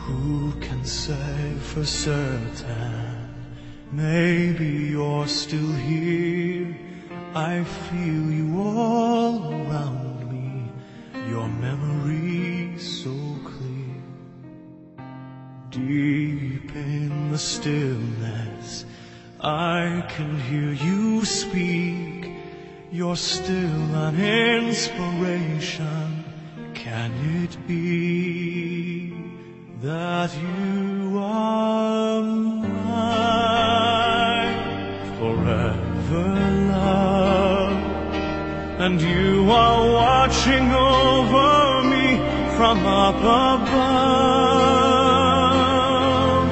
Who can say for certain? Maybe you're still here. I feel you all around me, your memory so clear. Deep in the stillness, I can hear you speak. You're still an inspiration. Can it be that you are mine forever, love? And you are watching over me from up above.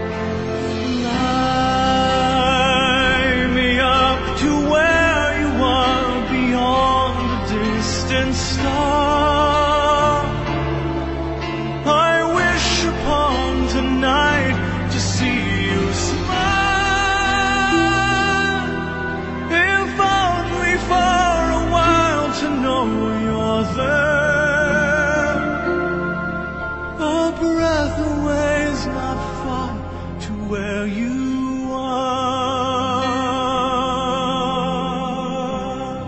Fly me up to where you are, beyond the distant star. I wish upon tonight to see you smile, if only for a while to know you're there. A breath away is not far to where you are.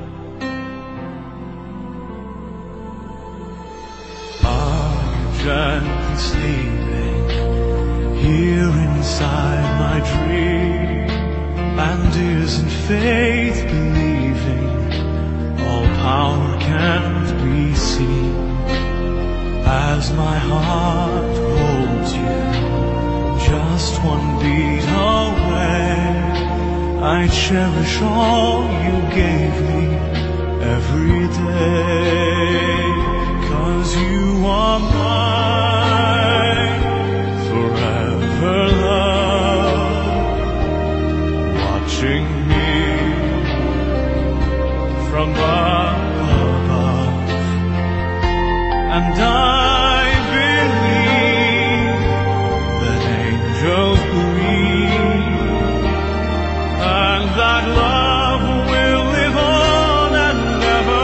Gently sleeping here inside my dream, and isn't faith believing all power can't be seen? As my heart holds you just one beat away, I cherish all you gave me every day. 'Cause you are mine forever, love, watching me from above. And I believe that angels breathe, and that love will live on and never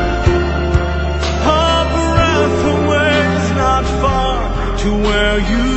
to where you